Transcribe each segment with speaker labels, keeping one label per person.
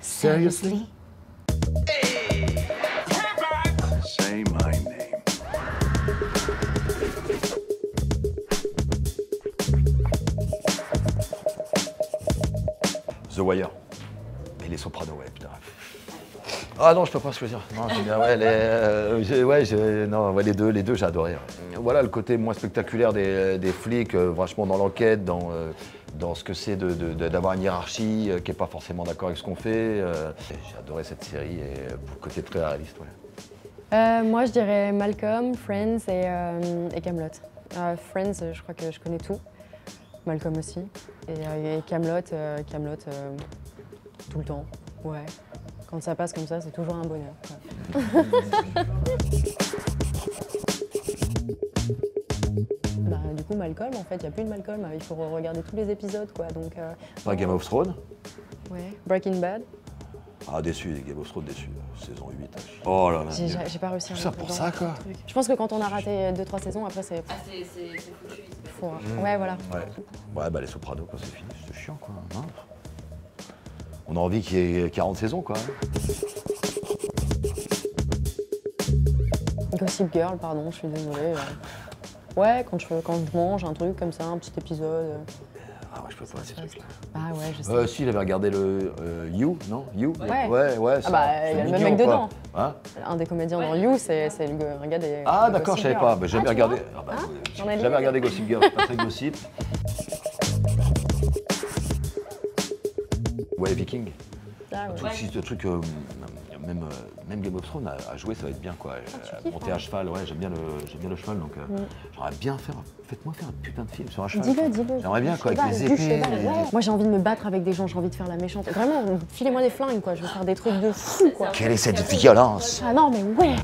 Speaker 1: Seriously?
Speaker 2: Say my name.
Speaker 3: The Wire. Et les Sopranos, ouais, putain. Ah non, je peux pas choisir. Non, j'aime bien, ouais, non, ouais, les deux, j'ai adoré. Ouais. Voilà le côté moins spectaculaire des flics, vachement dans l'enquête, dans ce que c'est d'avoir une hiérarchie qui n'est pas forcément d'accord avec ce qu'on fait. J'ai adoré cette série et pour le côté très réaliste, ouais.
Speaker 4: Moi, je dirais Malcolm, Friends et Camelot. Friends, je crois que je connais tout. Malcolm aussi. Et Camelot, tout le temps. Ouais. Quand ça passe comme ça, c'est toujours un bonheur. Ouais. Bah, du coup, Malcolm, en fait, il n'y a plus de Malcolm. Il faut regarder tous les épisodes, quoi. Donc,
Speaker 3: Pas Game of Thrones?
Speaker 4: ouais. Breaking Bad.
Speaker 3: Ah, déçu, Game of Thrones, déçu. Saison 8. Oh là là.
Speaker 4: J'ai pas réussi à
Speaker 3: Tout ça
Speaker 4: rentrer
Speaker 3: pour
Speaker 4: dedans.
Speaker 3: ça, quoi.
Speaker 4: Je pense que quand on a raté 2-3 saisons, après, c'est...
Speaker 1: Ah, c'est foutu.
Speaker 4: Faut... Ouais, voilà.
Speaker 3: Ouais, bah les Sopranos, quand c'est fini, c'est chiant, quoi. Hein. On a envie qu'il y ait 40 saisons, quoi.
Speaker 4: Gossip Girl, pardon, je suis désolée. Ouais, quand je mange un truc comme ça, un petit épisode.
Speaker 3: Ah ouais, je peux pas, ces trucs-là.
Speaker 4: Ah ouais, je sais.
Speaker 3: Si, il avait regardé le You, non? You?
Speaker 4: Ouais.
Speaker 3: Ouais,
Speaker 4: Ah bah, il y a le même mec
Speaker 3: quoi.
Speaker 4: dedans.
Speaker 3: Hein?
Speaker 4: Un des comédiens dans You, c'est un gars des...
Speaker 3: Ah
Speaker 4: de
Speaker 3: d'accord, je
Speaker 4: Gossip
Speaker 3: savais
Speaker 4: Girl.
Speaker 3: pas. Bah, j'ai jamais
Speaker 4: tu
Speaker 3: regardé.
Speaker 4: vois
Speaker 3: Ah, bah,
Speaker 4: Hein
Speaker 3: j'ai
Speaker 4: J'en ai
Speaker 3: jamais
Speaker 4: lu.
Speaker 3: regardé Gossip Girl, c'est pas très gossip. Ouais, Viking.
Speaker 4: Ah ouais.
Speaker 3: Si ce truc, même Game of Thrones à jouer, ça va être bien, quoi.
Speaker 4: kiffes,
Speaker 3: Monter
Speaker 4: hein.
Speaker 3: à cheval, ouais, j'aime bien le cheval, donc j'aimerais bien faire. Faites-moi faire un putain de film sur un cheval.
Speaker 4: Dis-le.
Speaker 3: J'aimerais bien, quoi, avec
Speaker 4: Cheval,
Speaker 3: les
Speaker 4: du
Speaker 3: épées.
Speaker 4: cheval, ouais. Moi, j'ai envie de me battre avec des gens, j'ai envie de faire la méchante. Vraiment, filez-moi des flingues, quoi. Je veux faire des trucs de fou, quoi.
Speaker 3: Quelle est cette violence?
Speaker 4: Ah non, mais ouais.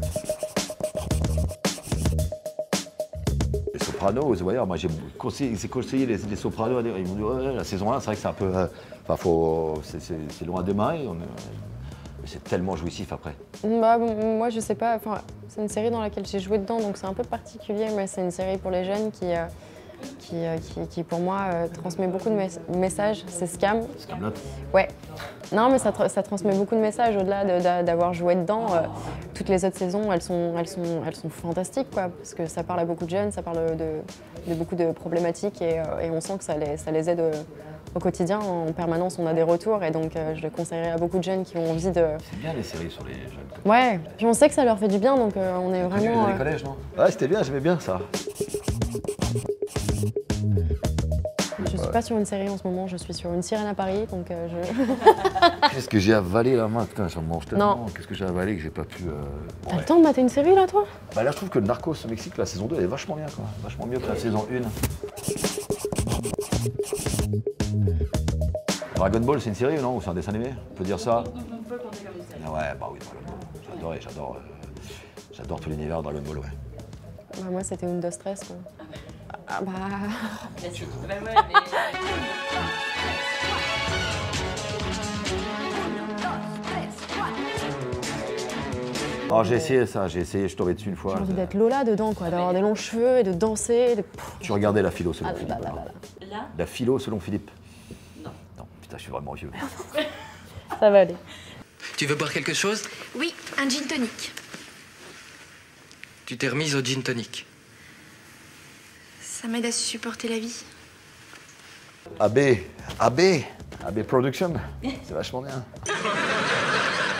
Speaker 3: Les Sopranos, The Wire, moi j'ai conseillé les Sopranos, ils m'ont dit ouais, la saison 1, c'est vrai que c'est un peu. C'est loin à démarrer, mais c'est tellement jouissif après.
Speaker 4: Bah, bon, moi, je sais pas. Enfin, c'est une série dans laquelle j'ai joué dedans, donc c'est un peu particulier, mais c'est une série pour les jeunes qui pour moi, transmet beaucoup de messages. C'est Scam.
Speaker 3: Scamlot.
Speaker 4: Ouais. Non, mais ça transmet beaucoup de messages au-delà d'avoir joué dedans. Toutes les autres saisons, elles sont fantastiques, quoi, parce que ça parle à beaucoup de jeunes, ça parle de beaucoup de problématiques et on sent que ça les aide au quotidien. En permanence, on a des retours et donc je le conseillerais à beaucoup de jeunes qui ont envie de...
Speaker 3: C'est bien les séries sur les jeunes. Comme
Speaker 4: Ouais, puis on sait que ça leur fait du bien, donc on est vraiment...
Speaker 3: Dans les collèges, non? Ouais, c'était bien, j'aimais bien ça.
Speaker 4: Je suis pas sur une série en ce moment, je suis sur une sirène à Paris, donc je...
Speaker 3: Qu'est-ce que j'ai avalé là, moi? Putain, j'en mange tellement.
Speaker 4: Non.
Speaker 3: Qu'est-ce que j'ai avalé que j'ai pas pu.
Speaker 4: T'as le temps de mater une série, là, toi?
Speaker 3: Bah là, je trouve que Narcos au Mexique, la saison 2, elle est vachement bien, quoi. Vachement mieux que la saison 1. Dragon Ball, c'est une série ou non? Ou c'est un dessin animé? On peut dire ça?
Speaker 1: On peut le compter comme une série.
Speaker 3: Ah ouais, bah oui, Dragon Ball. J'adore tout l'univers de Dragon Ball, ouais.
Speaker 4: Bah, moi, c'était une de stress, quoi. Ah bah...
Speaker 1: Bah, ouais, mais...
Speaker 3: Alors j'ai essayé ça, je suis tombé dessus une fois.
Speaker 4: J'ai envie d'être Lola dedans, quoi, d'avoir des longs cheveux et de danser.
Speaker 3: Tu regardais la philo selon
Speaker 4: Ah
Speaker 3: Philippe?
Speaker 4: là là
Speaker 3: alors.
Speaker 4: là là.
Speaker 1: Là,
Speaker 3: La philo selon Philippe?
Speaker 1: Non.
Speaker 3: Non, putain, je suis vraiment vieux.
Speaker 4: Ça va aller.
Speaker 5: Tu veux boire quelque chose?
Speaker 6: Oui, un gin tonic.
Speaker 5: Tu t'es remise au gin tonic.
Speaker 6: Ça m'aide à supporter la vie.
Speaker 3: AB Production, c'est vachement bien.